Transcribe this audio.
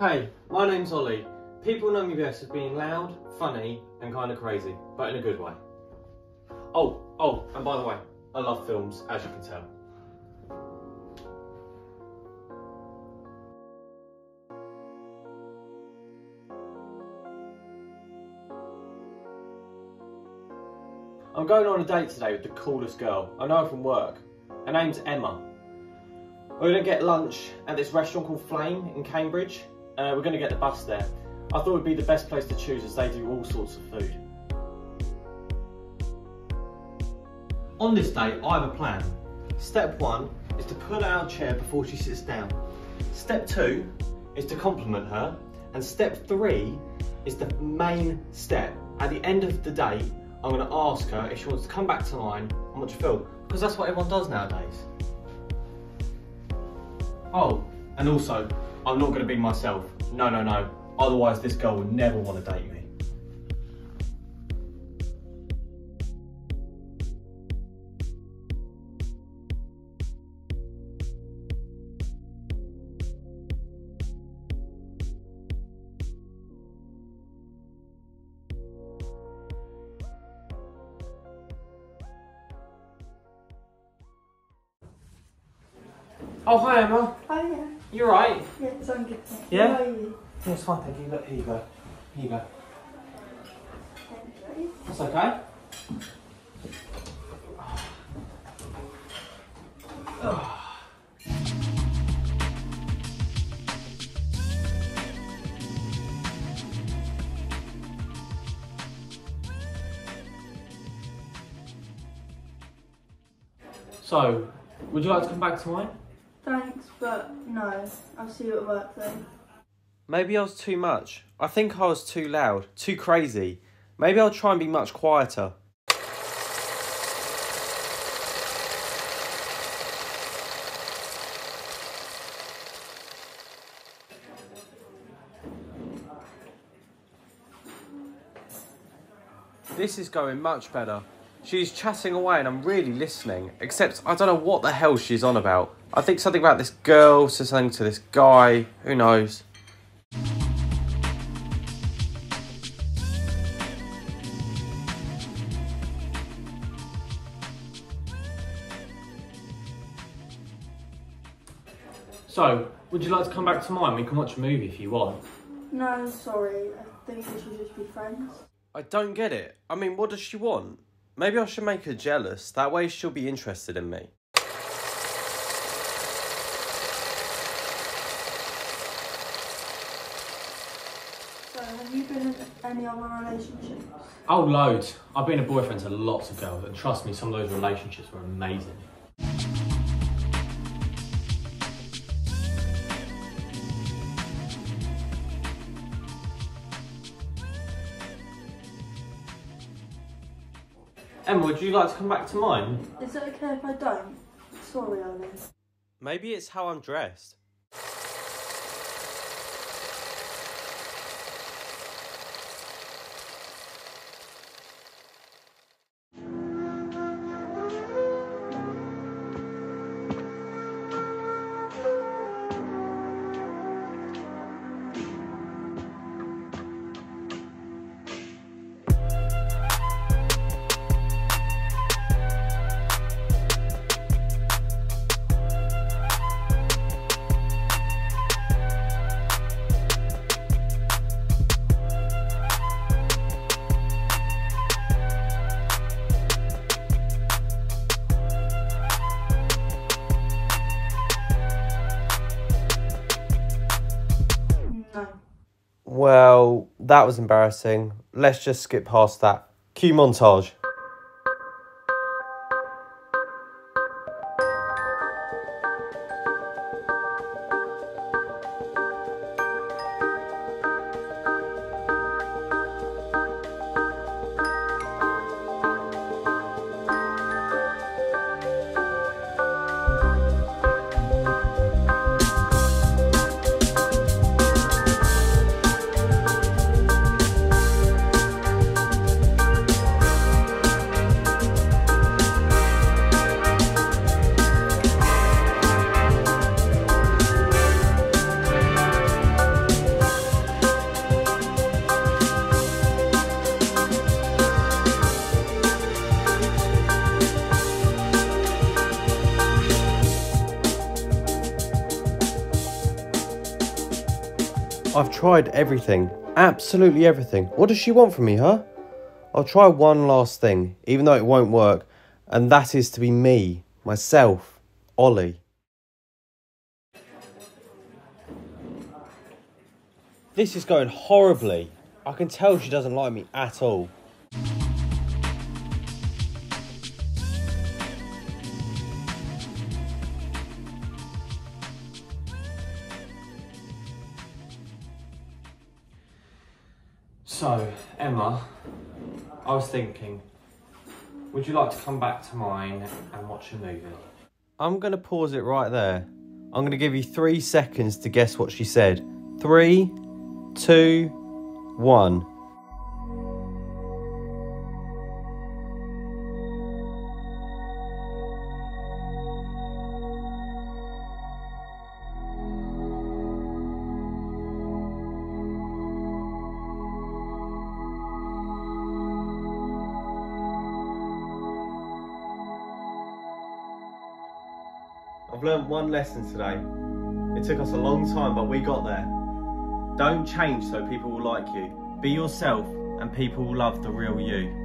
Hey, my name's Ollie. People know me best as being loud, funny and kind of crazy, but in a good way. Oh, and by the way, I love films, as you can tell. I'm going on a date today with the coolest girl I know her from work. Her name's Emma. We're going to get lunch at this restaurant called Flame in Cambridge. We're going to get the bus there. I thought it would be the best place to choose as they do all sorts of food. On this date, I have a plan. Step 1 is to pull out a chair before she sits down. Step 2 is to compliment her. And step 3 is the main step. At the end of the date, I'm going to ask her if she wants to come back to mine and watch a film. Because that's what everyone does nowadays. Oh, and also, I'm not going to be myself. No. Otherwise, this girl would never want to date me. Oh, hi Emma. Hi, yeah. You alright? Yeah, it's on good. Thank you. Yeah? How are you? Yeah, it's fine, thank you. Look, here you go. Here you go. Thank you. That's okay. So, would you like to come back to mine? Thanks, but no. I'll see you at work then. Maybe I was too much. I think I was too loud, too crazy. Maybe I'll try and be much quieter. This is going much better. She's chatting away and I'm really listening, except I don't know what the hell she's on about. I think something about this girl, says something to this guy, who knows. So, would you like to come back to mine? We can watch a movie if you want. No, sorry. I think we should just be friends. I don't get it. I mean, what does she want? Maybe I should make her jealous. That way she'll be interested in me. So, have you been in any other relationships? Oh, loads. I've been a boyfriend to lots of girls, and trust me, some of those relationships were amazing. Emma, would you like to come back to mine? Is it okay if I don't? Sorry, Ollie. Maybe it's how I'm dressed. No. Well, that was embarrassing. Let's just skip past that. Cue montage. I've tried everything, absolutely everything. What does she want from me, huh? I'll try one last thing, even though it won't work, and that is to be me, myself, Ollie. This is going horribly. I can tell she doesn't like me at all. So, Emma, I was thinking, would you like to come back to mine and watch a movie? I'm going to pause it right there. I'm going to give you 3 seconds to guess what she said. 3, 2, 1. I've learned one lesson today. It took us a long time, but we got there. Don't change so people will like you. Be yourself and people will love the real you.